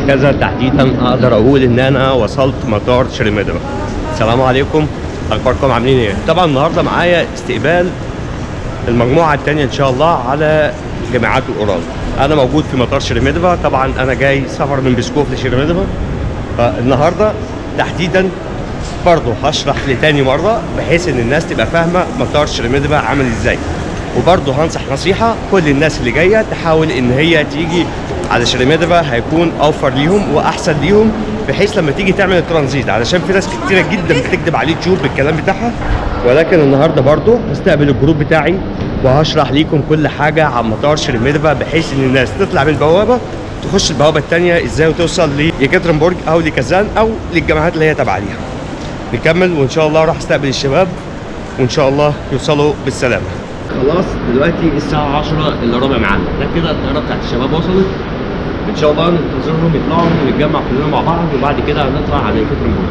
كذا تحديدا اقدر اقول ان انا وصلت مطار شيريميدبا. السلام عليكم، اخباركم عاملين ايه؟ طبعا النهارده معايا استقبال المجموعه الثانيه ان شاء الله على جامعات الاورال. انا موجود في مطار شيريميدبا، طبعا انا جاي سفر من بسكوف لشيريميدبا. فالنهارده تحديدا برضه هشرح لتاني مره بحيث ان الناس تبقى فاهمه مطار شيريميدبا عامل ازاي. وبرضه هنصح نصيحه كل الناس اللي جايه تحاول ان هي تيجي على شيريميدبا، هيكون اوفر ليهم واحسن ليهم بحيث لما تيجي تعمل الترانزيت، علشان في ناس كتيره جدا بتكذب على اليوتيوب بالكلام بتاعها. ولكن النهارده برضه هستقبل الجروب بتاعي وهشرح ليكم كل حاجه عن مطار شيريميدبا بحيث ان الناس تطلع من البوابه تخش البوابه الثانيه ازاي وتوصل ليكاترينبورج او لكازان او للجامعات اللي هي تابعه ليها. نكمل وان شاء الله راح استقبل الشباب وان شاء الله يوصلوا بالسلامه. خلاص دلوقتي الساعه 10 الا ربع معانا، ده كده الطياره بتاعت الشباب وصلت. ان شاء الله ننتظرهم يطلعوا ونتجمع كلنا مع بعض وبعد كده هنطلع على كاترينبورج.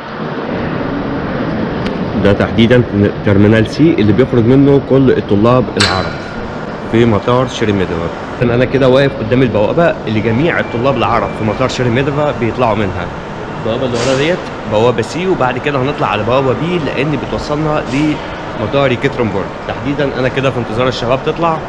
ده تحديدا ترمينال سي اللي بيخرج منه كل الطلاب العرب في مطار شيريميدبا. انا كده واقف قدام البوابه اللي جميع الطلاب العرب في مطار شيريميدبا بيطلعوا منها. البوابه اللي ورا ديت بوابه سي، وبعد كده هنطلع على بوابه بي لان بتوصلنا لمطار كاترينبورج. تحديدا انا كده في انتظار الشباب تطلع.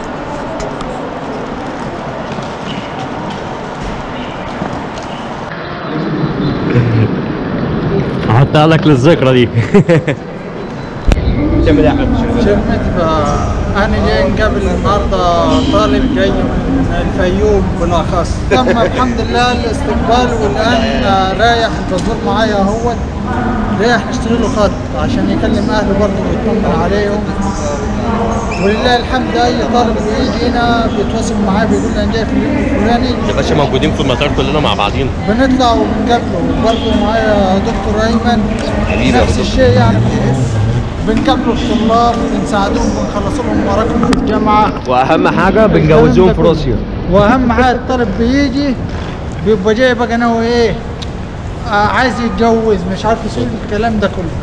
هحطها لك للذكرى دي. تعمل ايه يا احمد؟ شيريميدبا انا جاي نقابل النهارده طالب جاي من الفيوم بالاخص. تم الحمد لله الاستقبال، والان رايح الباسبور معايا اهوت، رايح نشتري له خط عشان يكلم اهله برضه ويطمن عليهم. ولله الحمد اي طالب بيجي هنا بيتواصل معايا بيقول لي انا جاي في اليوم الفلاني. يا باشا موجودين في المطار كلنا مع بعضين، بنطلع وبنقابله، وبرضه معايا دكتور ايمن حبيبي نفس الشيء يعني. بنقابلوا الطلاب بنساعدوهم بنخلص لهم ورقهم في الجامعه، واهم حاجه بنجوزوهم في روسيا. واهم حاجه الطالب بيجي بيبقى جاي بقى انا وايه عايز يتجوز مش عارف يسوي الكلام ده كله.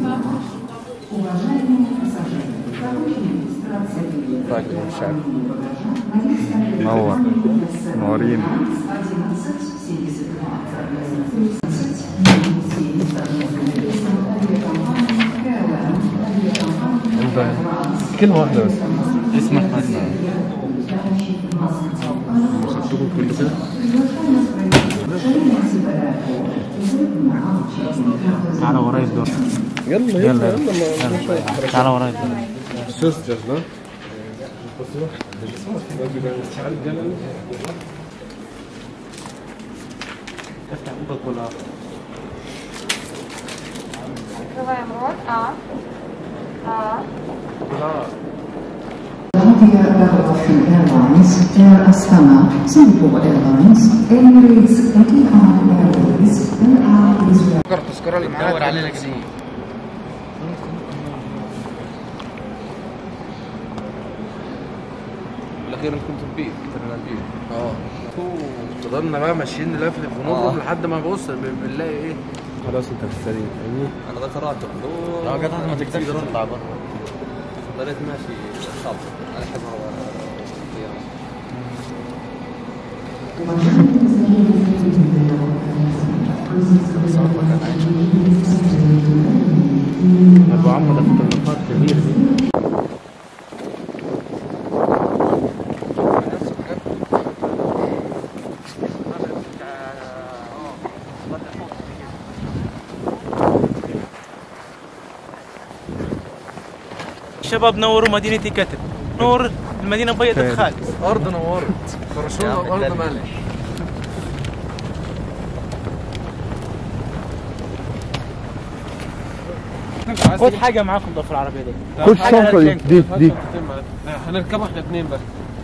منور منورين. كلمة واحدة بس، اسمك مثلا خدتوه كله كده. تعالى ورايا الدور. يلا يلا تعالى ورايا الدور. شوف جزمة افتح بوقك ولا Открываем рот. Russian Airlines, Air Astana, Singapore Airlines, Emirates, Etihad Airways, and Israel. التذكرة اللي معاك دور علينا كده. الأخير كنت في البيت فضلنا بقى ماشيين نلف في نور لحد ما بص بنلاقي ايه خلاص انت في السرير فاهمني. انا ده قرأت لا قطعت ما تقدرش تطلع بره. ضليت ماشي الخط على حسب ابو عمو ده في النقاط كبير دي. الشباب نوروا مدينة كتب، نور المدينة بيضت خالص. أرض نورت فرشونا وأرض ملح. خد حاجة معاكم ده في العربية دي. خد الشنطة دي هنركبها احنا اتنين بس.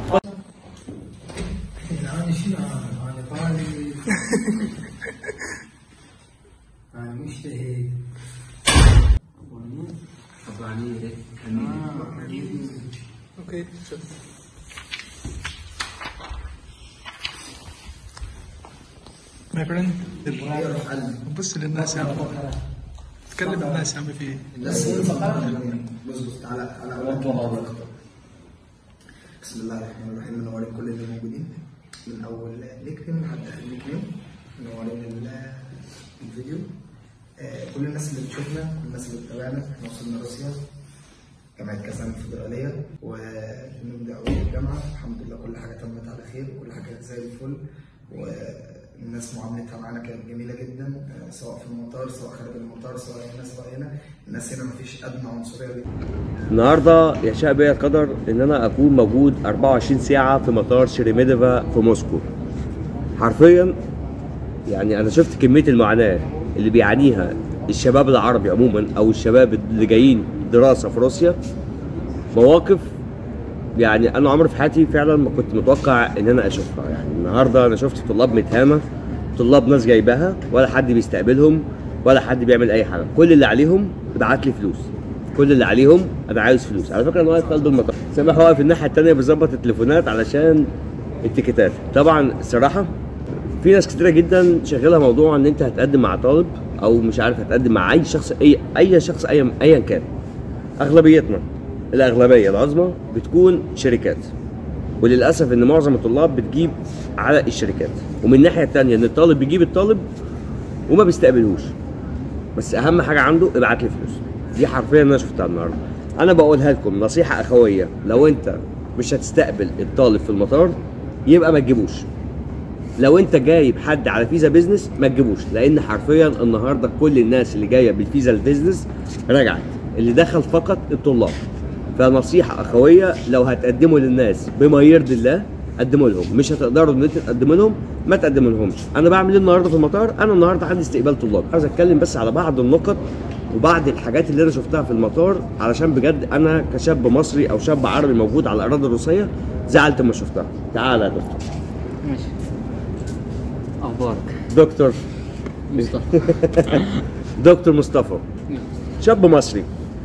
اوكي ماي فريند بص للناس يا عم، تكلم الناس يا عم في ايه؟ الناس بص تعالى اول بسم الله الرحمن الرحيم. منورين كل اللي موجودين. من اول نيك نيم لحد اخر نيك نيم. منورين الفيديو. كل الناس اللي بتشوفنا، كل الناس اللي بتتابعنا، احنا وصلنا روسيا جامعة كازان الفيدرالية وبنبدأ أول الجامعة. الحمد لله كل حاجة تمت على خير، كل حاجة كانت زي الفل، والناس معاملتها معانا كانت جميلة جدا، سواء في المطار سواء خارج المطار سواء هنا سواء هنا. الناس هنا مفيش أدنى عنصرية. النهارده يشاء بيا القدر ان انا اكون موجود 24 ساعة في مطار شيريميديفا في موسكو. حرفيا يعني انا شفت كمية المعاناة اللي بيعانيها الشباب العربي عموما او الشباب اللي جايين دراسة في روسيا. مواقف يعني انا عمري في حياتي فعلا ما كنت متوقع ان انا اشوفها. يعني النهارده انا شفت طلاب متهانة، طلاب ناس جايباها ولا حد بيستقبلهم ولا حد بيعمل اي حاجة. كل اللي عليهم ابعت لي فلوس، كل اللي عليهم انا عايز فلوس. على فكرة انا واقف في قلب المطار، سامح واقف الناحية التانية بيظبط التليفونات علشان التيكيتات. طبعا الصراحة في ناس كتيرة جدا شغالة موضوع ان انت هتقدم مع طالب او مش عارف هتقدم مع اي شخص، اي شخص ايا كان. اغلبيتنا الاغلبيه العظمى بتكون شركات، وللاسف ان معظم الطلاب بتجيب على الشركات. ومن الناحيه الثانيه ان الطالب بيجيب الطالب وما بيستقبلهوش، بس اهم حاجه عنده ابعت لي فلوس. دي حرفيا انا شفتها النهارده. انا بقولها لكم نصيحه اخويه، لو انت مش هتستقبل الطالب في المطار يبقى ما تجيبوش. لو انت جايب حد على فيزا بيزنس ما تجيبوش، لان حرفيا النهارده كل الناس اللي جايه بالفيزا البيزنس رجعت، اللي دخل فقط الطلاب. فنصيحه اخويه، لو هتقدموا للناس بما يرضي الله قدموا لهم، مش هتقدروا ان انتوا تقدموا لهم ما تقدموا لهمش. انا بعمل ايه النهارده في المطار؟ انا النهارده عندي استقبال طلاب، عايز اتكلم بس على بعض النقط وبعض الحاجات اللي انا شفتها في المطار، علشان بجد انا كشاب مصري او شاب عربي موجود على الاراضي الروسيه زعلت لما شفتها. تعالى يا دكتور. ماشي. اخبارك؟ دكتور مصطفى. دكتور مصطفى شاب مصري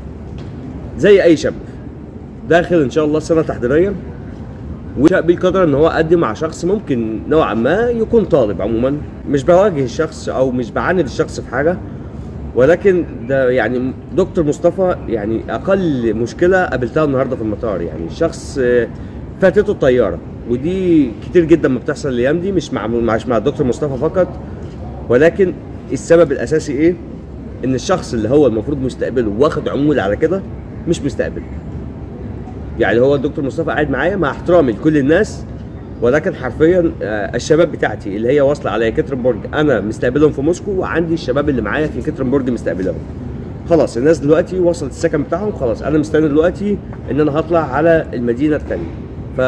زي اي شاب داخل ان شاء الله سنه تحضيريه، وشاء بيه القدر ان هو قدم مع شخص ممكن نوعا ما يكون طالب. عموما مش بواجه الشخص او مش بعاند الشخص في حاجه، ولكن ده يعني دكتور مصطفى يعني اقل مشكله قابلتها النهارده في المطار. يعني شخص فاتته الطياره، ودي كتير جدا ما بتحصل الايام دي، مش مع الدكتور مصطفى فقط، ولكن السبب الاساسي ايه؟ ان الشخص اللي هو المفروض مستقبله واخد عموله على كده مش مستقبل. يعني هو الدكتور مصطفى قاعد معايا مع احترامي لكل الناس، ولكن حرفيا الشباب بتاعتي اللي هي واصله على يكاترينبورج انا مستقبلهم في موسكو، وعندي الشباب اللي معايا في يكاترينبورج مستقبلهم. خلاص الناس دلوقتي وصلت السكن بتاعهم، خلاص انا مستني دلوقتي ان انا هطلع على المدينه الثانيه. ف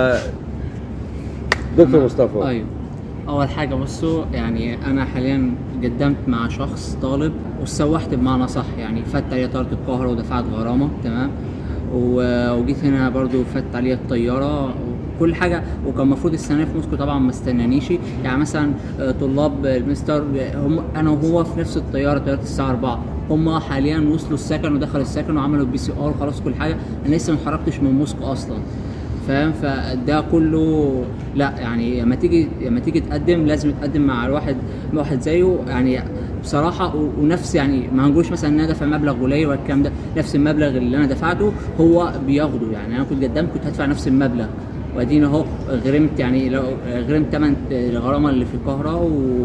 دكتور مصطفى، ايوه، اول حاجه بصوا، يعني انا حاليا قدمت مع شخص طالب واتسوحت بمعنى صح. يعني فات عليا طياره القاهره ودفعت غرامه، تمام، وجيت هنا برضو فات عليا الطياره وكل حاجه، وكان المفروض السنه في موسكو طبعا ما استنانيش. يعني مثلا طلاب المستر هم انا وهو في نفس الطياره، طياره الساعه 4، هم حاليا وصلوا السكن ودخلوا السكن وعملوا PCR وخلاص كل حاجه. انا لسه ما اتحركتش من موسكو اصلا، فاهم؟ فده كله لا، يعني لما تيجي تقدم لازم تقدم مع واحد زيه يعني بصراحه. ونفس يعني ما هنقولش مثلا ان انا دافع مبلغ قليل ولا الكلام ده، نفس المبلغ اللي انا دفعته هو بياخده. يعني انا كنت قدمت كنت هدفع نفس المبلغ، وادينا اهو غرمت، يعني لو غرمت ثمن الغرامه اللي في القاهره،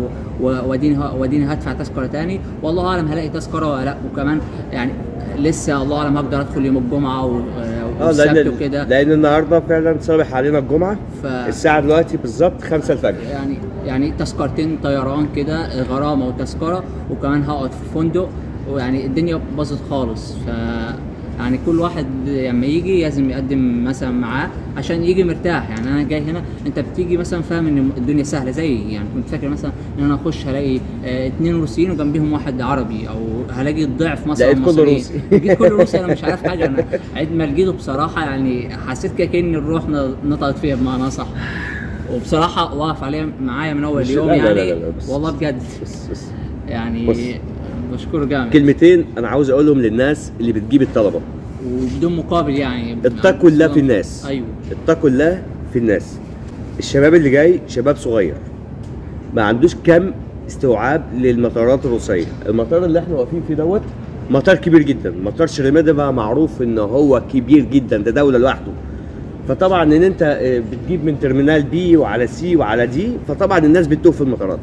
وادينا هدفع تذكره تاني، والله اعلم هلاقي تذكره ولا لا. وكمان يعني لسه الله اعلم هقدر ادخل يوم الجمعه والسبت وكده، لان النهارده فعلا صبح علينا الجمعه. الساعه دلوقتي بالظبط 5 الفجر. يعني تذكرتين طيران كده، غرامه وتذكره، وكمان هقعد في فندق، ويعني الدنيا باظت خالص. ف يعني كل واحد لما يجي لازم يقدم مثلا معاه عشان يجي مرتاح. يعني انا جاي هنا انت بتيجي مثلا فاهم ان الدنيا سهله زي، يعني كنت فاكر مثلا ان انا اخش هلاقي 2 روسيين وجنبيهم واحد عربي، او هلاقي الضعف مثلا مصريين. لقيت كله روسي. انا مش عارف حاجه. انا عيد ما لقيته بصراحه يعني حسيت كده كأن الروح نطقت فيها بمعنى صح. وبصراحه واقف عليه معايا من اول يوم. يعني لا والله بجد يعني بشكره جامد. كلمتين انا عاوز اقولهم للناس اللي بتجيب الطلبه وبدون مقابل. يعني اتقوا الله في الناس. ايوه، اتقوا الله في الناس. الشباب اللي جاي شباب صغير ما عندوش كم استوعاب للمطارات الروسيه. المطار اللي احنا واقفين فيه دوت مطار كبير جدا. مطار شيريميديفا معروف ان هو كبير جدا، ده دوله لوحده. فطبعا ان انت بتجيب من ترمينال بي وعلى سي وعلى دي، فطبعا الناس بتتوه في المطارات.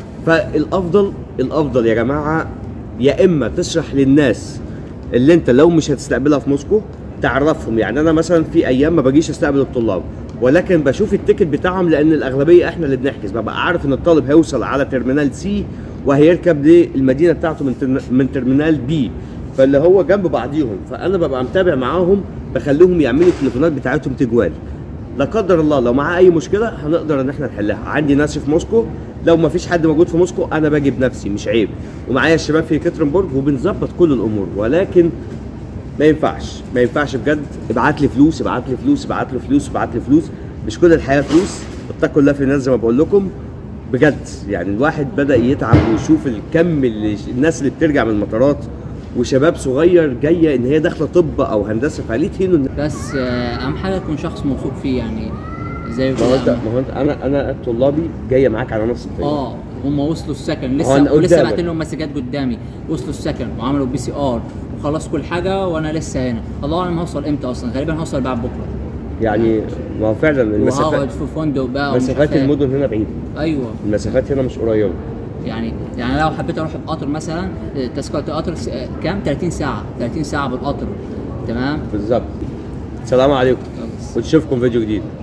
الافضل يا جماعه يا اما تشرح للناس اللي انت لو مش هتستقبلها في موسكو تعرفهم. يعني انا مثلا في ايام ما باجيش استقبل الطلاب، ولكن بشوف التيكت بتاعهم، لان الاغلبيه احنا اللي بنحجز، ببقى عارف ان الطالب هيوصل على ترمينال سي وهيركب للمدينه بتاعته من ترمينال بي، فاللي هو جنب بعضيهم، فانا ببقى متابع معاهم، بخليهم يعملوا التليفونات بتاعتهم تجوال. لا قدر الله لو معاه اي مشكله هنقدر ان احنا نحلها. عندي ناس في موسكو، لو ما فيش حد موجود في موسكو انا باجي بنفسي، مش عيب، ومعايا الشباب في كاترينبورغ وبنظبط كل الامور. ولكن ما ينفعش بجد. ابعت لي فلوس، ابعت لي فلوس، ابعت لي فلوس، ابعت لي فلوس. مش كل الحياه فلوس، اتقوا الله في الناس زي ما بقول لكم بجد. يعني الواحد بدا يتعب ويشوف الكم الناس اللي بترجع من المطارات، وشباب صغير جايه ان هي داخله طب او هندسه، فليه تهينوا؟ بس اهم حاجه تكون شخص موثوق فيه، يعني زي ما هو انت انا طلابي جايه معاك على نفس الطريقه. هم وصلوا السكن لسه بعتين لهم مسجات قدامي، وصلوا السكن وعملوا PCR وخلص كل حاجه، وانا لسه هنا. الله اعلم هوصل امتى اصلا، غالبا هوصل بعد بكره. يعني ما هو فعلا المسافات، وهقعد في فندق بقى، مسافات المدن هنا بعيده. ايوه المسافات هنا مش قريبه. يعني لو حبيت اروح بقطر مثلا، تذكره القطر كام؟ 30 ساعه بالقطر. تمام بالظبط. السلام عليكم، ونشوفكم فيديو جديد.